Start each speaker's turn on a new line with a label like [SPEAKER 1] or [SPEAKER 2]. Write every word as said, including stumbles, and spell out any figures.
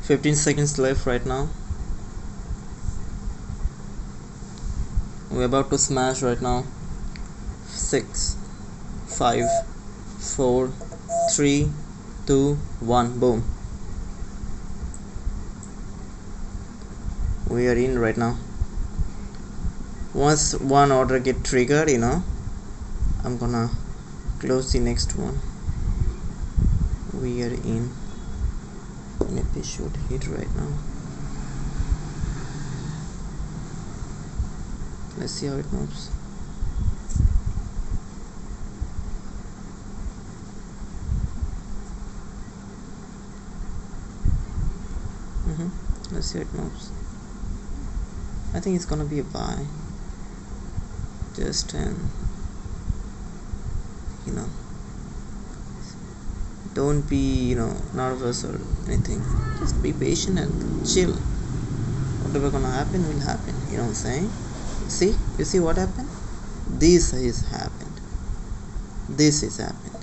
[SPEAKER 1] fifteen seconds left right now. We're about to smash right now. Six, five, four, three, two, one. Boom. We are in right now. Once one order get triggered, you know, I'm gonna close the next one. We are in. N F P should hit right now. Let's see how it moves. Mm-hmm. Let's see how it moves. I think it's gonna be a buy. Just an, you know, don't be, you know, nervous or anything. Just be patient and chill. Whatever gonna happen will happen. You know what I'm saying? See, you see what happened? This is happened. This is happened.